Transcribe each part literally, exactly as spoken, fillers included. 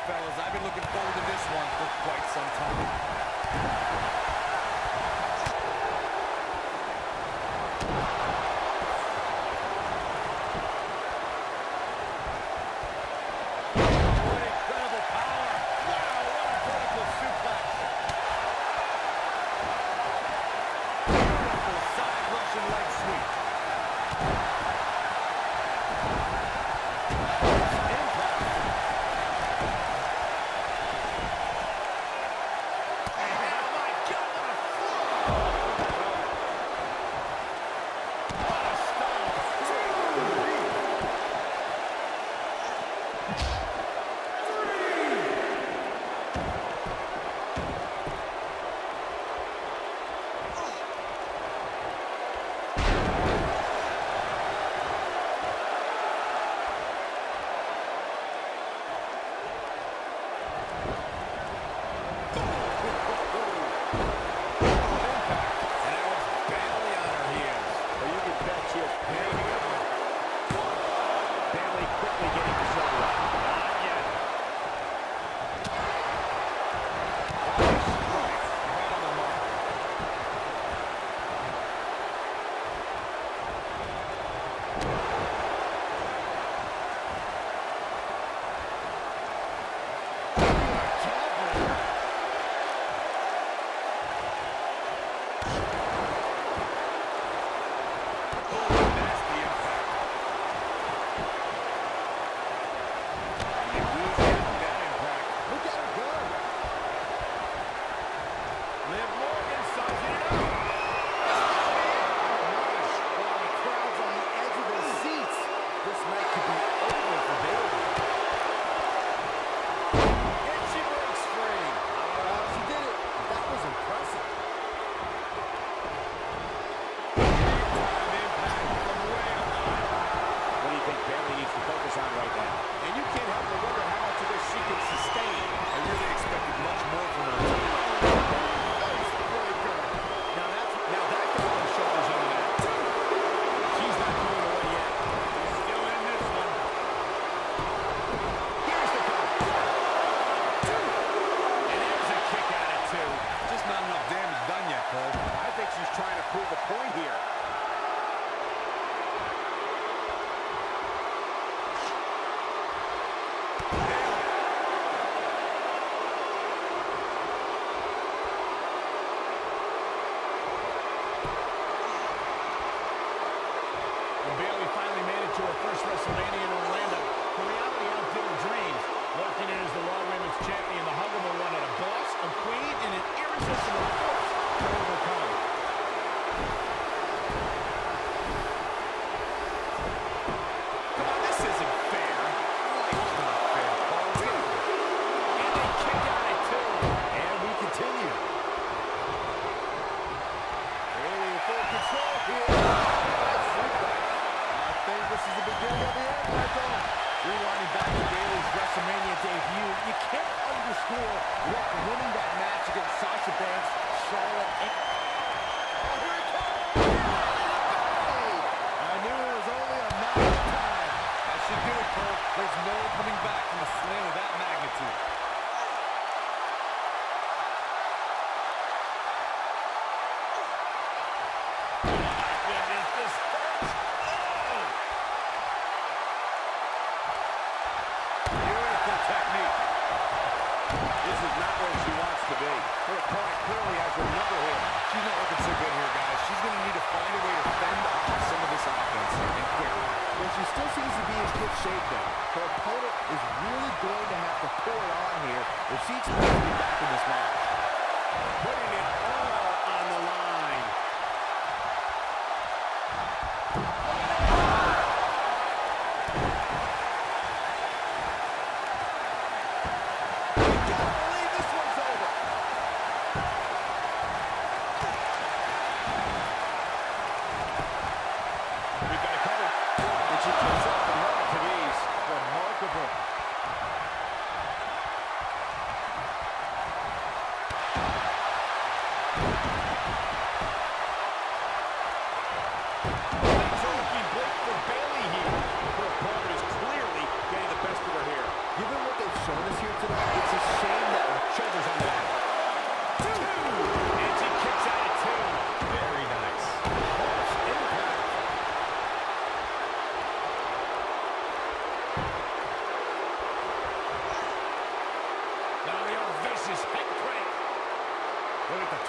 fellas. I've been looking forward to this one for quite some time.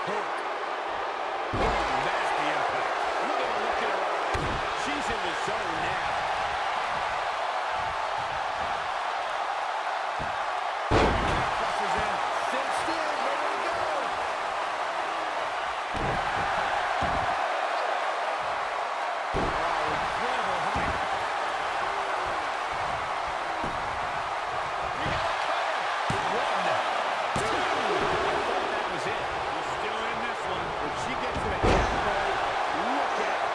hook. Oh, nasty impact. Look at her look at her eyes. She's in the zone now. Presses in. Sit still. There we go. Oh, incredible height. We got a cover. One, two. I thought that was it. She's still in this one. If she gets to the elbow, look at it.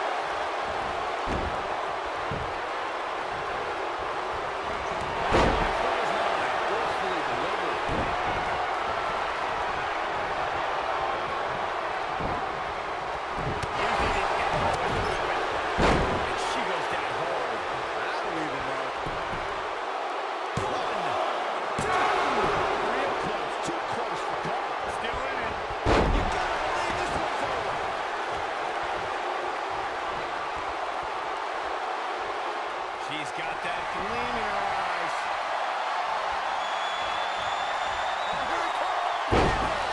Forcefully delivered. Using the elbow as a weapon. And she goes down hard. I don't even know. One, two. Real close. Too close for cover. Still in it. You gotta believe this one's over. She's got that gleam in her eyes. Oh, here it comes.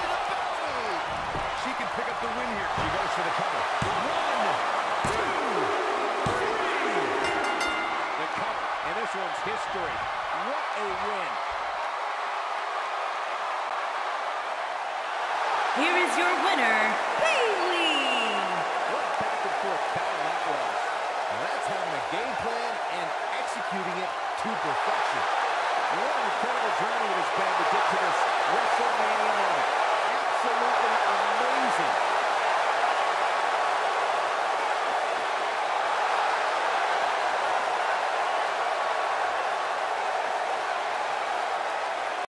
She can pick up the win here. She goes for the cover. One, two, three. The cover, and this one's history. What a win. Here is your winner, Bayley. What a back-and-forth battle that was. Now that's having a game plan and executing it to perfection. What an incredible journey it has been to get to this WrestleMania